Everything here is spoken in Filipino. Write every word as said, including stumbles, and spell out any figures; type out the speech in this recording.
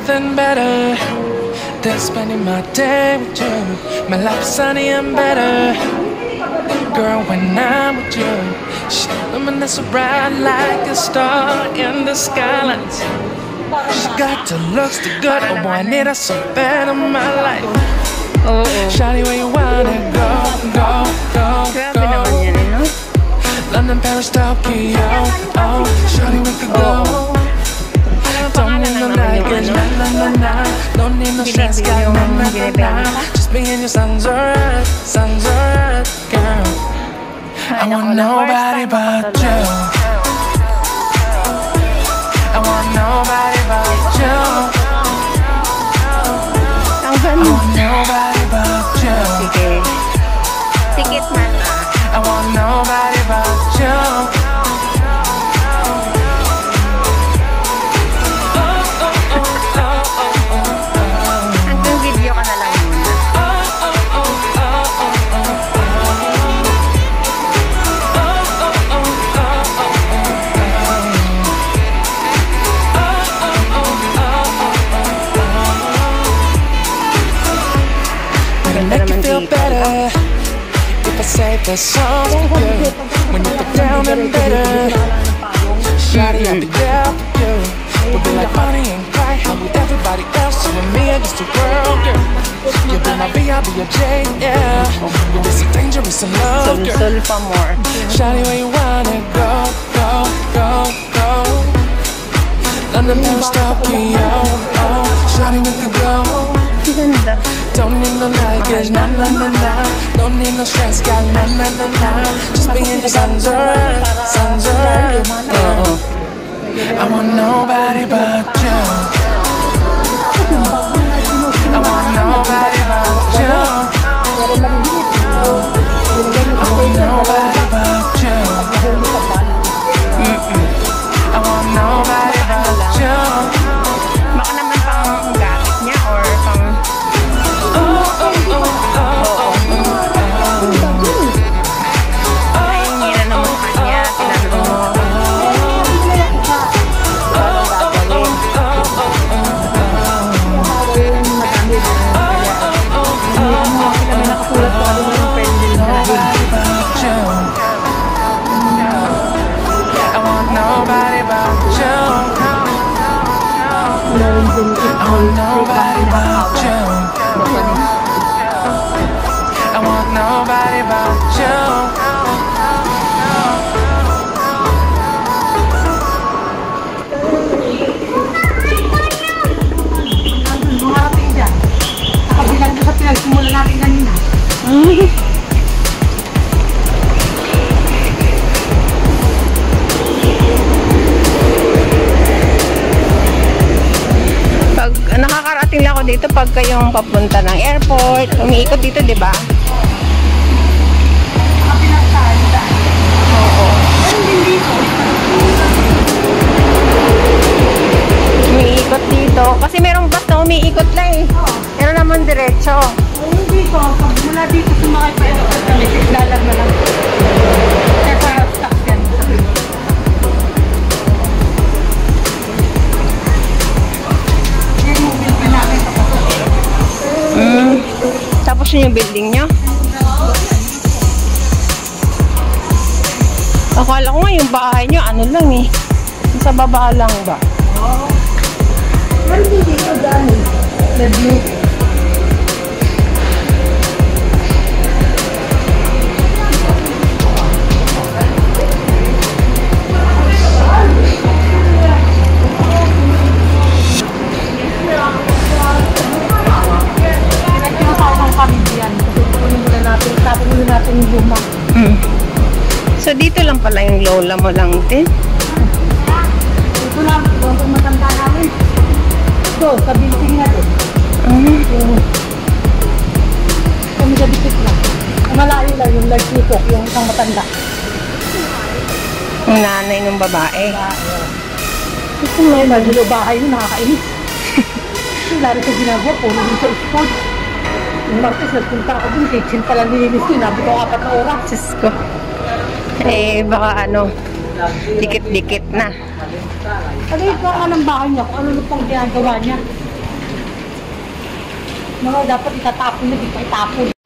nothing better than spending my day with you. My life is sunny and better, girl, when I'm with you. She's luminous so bright like a star in the sky. She got the looks, the good, oh boy, I need her so bad in my life. Oo. Shawty, where you wanna go, go, go, Grabe go. naman yan, eh, no? London, Paris, Tokyo, oh, shawty, we could go. Don't need no luggage, na na na na. Don't need no stress, got na na na na. Just be in your sun's alright, sun's alright, girl. I want nobody but you. I want nobody but you. Ang I ganda. want nobody but you. Sige. Tikit na. I want nobody but you. Hanggang video ka na lang muna. Make you feel better if I say the songs for you. When you get down and better, shawty, I'll be there for you. We'll be like Bonnie and Clyde, how with everybody else, you and me against the world, girl. You'll be my B, I'll be your J, yeah. You'll be so dangerous in love, girl. Sul-sul pa more. Shawty, where you wanna go, go, go, go. London, Paris, Tokyo, oh, shawty, we could go. Ganda. Don't need no luggage, na na na na. Don't need no stress, got na na na na. Just be in your sun's alright, sun's alright. Oh, I want nobody but you. I want nobody but you. I want nobody but you. Mm-mm. I want nobody but you. Baka naman pang gamit niya or pang... Ayun, yun na naman kanya. Tinanong mo. I want nobody but you. I want nobody but you. I want nobody but you. Bumating dyan. Nakabilang ko sa pinagsimula natin kanina. Pag nakakarating lang ako dito pag kayong papunta ng airport, umiikot dito, di ba? Nakabilang tayo dyan. Oo. Meron din dito. Umiikot dito. Kasi merong bus na umiikot lang eh. Meron naman diretso. Ayun dito. Pag mula dito sumakay pa ito kami, siglalag na lang. Kaya parang stuck yan. Yan yung building namin kapag. Mm. Tapos yun yung building nyo. Akala ko nga yung bahay nyo, ano lang eh. Sa baba lang ba? Oo. Meron din dito dyan. Review. Tapos muna natin yung luma. Mm. So dito lang pala yung lola mo lang din. Ito lang, kung matanda namin. Ito, sa building na din. Mm. Yung kami sa dikit lang. Ang malayo lang yung large nipok, yung isang matanda. Yung nanay ng babae. Ito may magulo bahay yun, nakakainis. Lalo sa ginagawa, puro din sa school. Yung Martes, nagpunta ako dun, kitchen pala nilinis ko, inabot ako apat na oras. Diyos ko. Eh, baka ano, dikit-dikit na. Ano yung mga ng bahay niya, kung ano yung pang ginagawa niya. Mga dapat itatapon na, di pa itapon.